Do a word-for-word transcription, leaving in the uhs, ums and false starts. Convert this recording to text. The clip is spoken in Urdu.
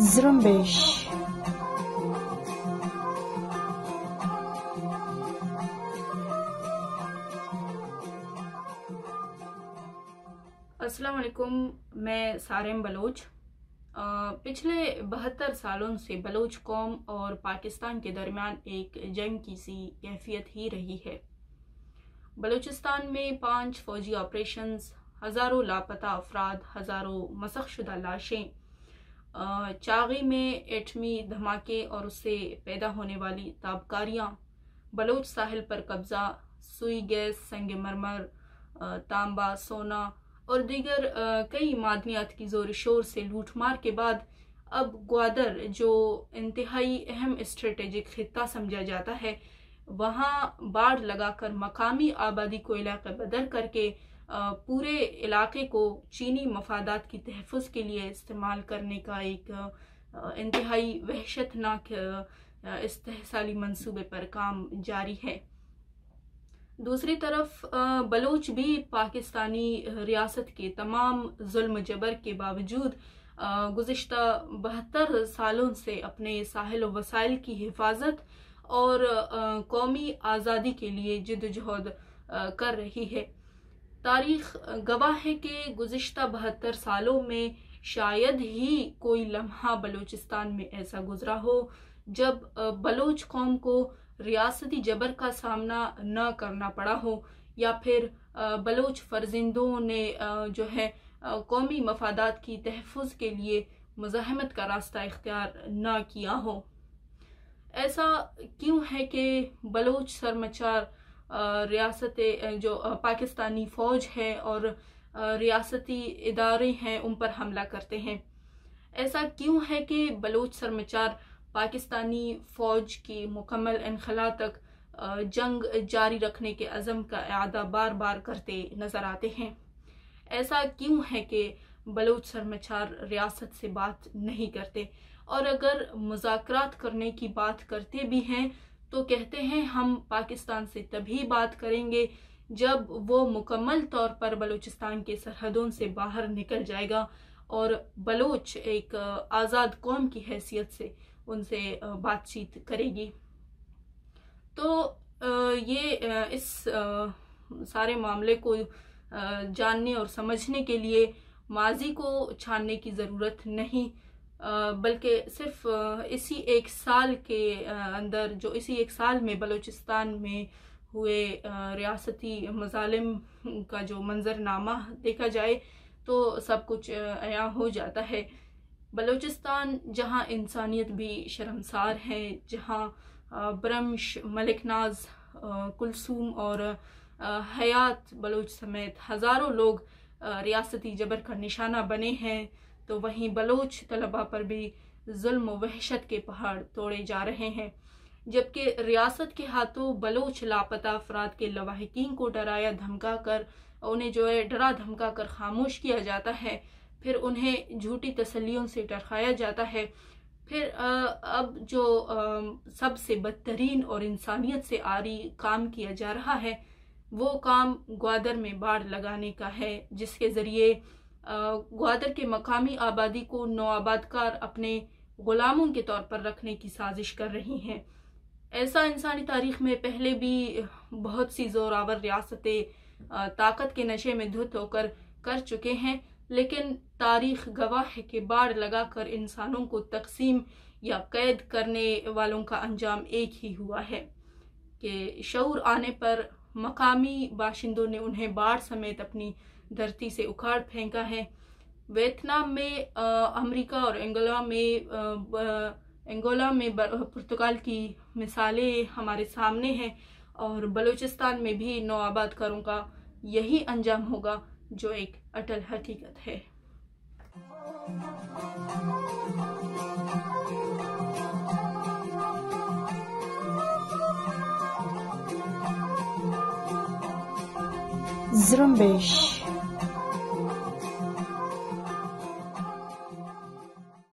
زرمبش السلام علیکم، میں سارم بلوچ۔ پچھلے بہتر سالوں سے بلوچ قوم اور پاکستان کے درمیان ایک جنگ کی سی کیفیت ہی رہی ہے۔ بلوچستان میں پانچ فوجی آپریشنز، ہزاروں لاپتہ افراد، ہزاروں مسخ شدہ لاشیں، چاغی میں ایٹمی دھماکے اور اس سے پیدا ہونے والی تابکاریاں، بلوچ ساحل پر قبضہ، سوئی گیس، سنگ مرمر، تانبا، سونا اور دیگر کئی معدنیات کی زور شور سے لوٹ مار کے بعد اب گوادر، جو انتہائی اہم اسٹریٹجک خطہ سمجھا جاتا ہے، وہاں باڑ لگا کر مقامی آبادی کو علاقہ بدر کر کے پورے علاقے کو چینی مفادات کی تحفظ کے لیے استعمال کرنے کا ایک انتہائی وحشتناک استحصالی منصوبے پر کام جاری ہے۔ دوسری طرف بلوچ بھی پاکستانی ریاست کے تمام ظلم جبر کے باوجود گزشتہ بہتر سالوں سے اپنے ساحل و وسائل کی حفاظت اور قومی آزادی کے لیے جدوجہد کر رہی ہے۔ تاریخ گواہ ہے کہ گزشتہ بہتر سالوں میں شاید ہی کوئی لمحہ بلوچستان میں ایسا گزرا ہو جب بلوچ قوم کو ریاستی جبر کا سامنا نہ کرنا پڑا ہو، یا پھر بلوچ فرزندوں نے جو ہے قومی مفادات کی تحفظ کے لیے مزاحمت کا راستہ اختیار نہ کیا ہو۔ ایسا کیوں ہے کہ بلوچ سرمچار ریاست جو پاکستانی فوج ہے اور ریاستی ادارے ہیں ان پر حملہ کرتے ہیں؟ ایسا کیوں ہے کہ بلوچ سرمچار پاکستانی فوج کی مکمل انخلا تک جنگ جاری رکھنے کے عزم کا اعادہ بار بار کرتے نظر آتے ہیں؟ ایسا کیوں ہے کہ بلوچ سرمچار ریاست سے بات نہیں کرتے، اور اگر مذاکرات کرنے کی بات کرتے بھی ہیں تو کہتے ہیں ہم پاکستان سے تبھی بات کریں گے جب وہ مکمل طور پر بلوچستان کے سرحدوں سے باہر نکل جائے گا اور بلوچ ایک آزاد قوم کی حیثیت سے ان سے بات چیت کرے گی۔ تو یہ اس سارے معاملے کو جاننے اور سمجھنے کے لیے ماضی کو چھاننے کی ضرورت نہیں، بلکہ صرف اسی ایک سال کے اندر جو اسی ایک سال میں بلوچستان میں ہوئے ریاستی مظالم کا جو منظرنامہ دیکھا جائے تو سب کچھ عیاں ہو جاتا ہے۔ بلوچستان جہاں انسانیت بھی شرمسار ہے، جہاں برمش، ملک ناز، کلثوم اور حیات بلوچ سمیت ہزاروں لوگ ریاستی جبر کا نشانہ بنے ہیں، تو وہیں بلوچ طلبہ پر بھی ظلم و وحشت کے پہاڑ توڑے جا رہے ہیں، جبکہ ریاست کے ہاتھوں بلوچ لاپتہ افراد کے لواحقین کو ڈرایا دھمکا کر انہیں جو ہے ڈرا دھمکا کر خاموش کیا جاتا ہے، پھر انہیں جھوٹی تسلیوں سے ٹرخایا جاتا ہے۔ پھر اب جو سب سے بدترین اور انسانیت سے عاری کام کیا جا رہا ہے وہ کام گوادر میں باڑ لگانے کا ہے، جس کے ذریعے گوادر کے مقامی آبادی کو نوآباد کار اپنے غلاموں کے طور پر رکھنے کی سازش کر رہی ہیں۔ ایسا انسانی تاریخ میں پہلے بھی بہت سی زوراور ریاستیں طاقت کے نشے میں دھت ہو کر کر چکے ہیں، لیکن تاریخ گواہ ہے کہ باڑ لگا کر انسانوں کو تقسیم یا قید کرنے والوں کا انجام ایک ہی ہوا ہے کہ شعور آنے پر مقامی باشندوں نے انہیں باڑ سمیت اپنی دھرتی سے اکھاڑ پھینکا ہے۔ ویتنام میں، امریکہ اور انگولا میں انگولا میں پرتگال کی مثالیں ہمارے سامنے ہیں، اور بلوچستان میں بھی نوآباد کاروں کا یہی انجام ہوگا جو ایک اٹل حقیقت ہے۔ زرمبش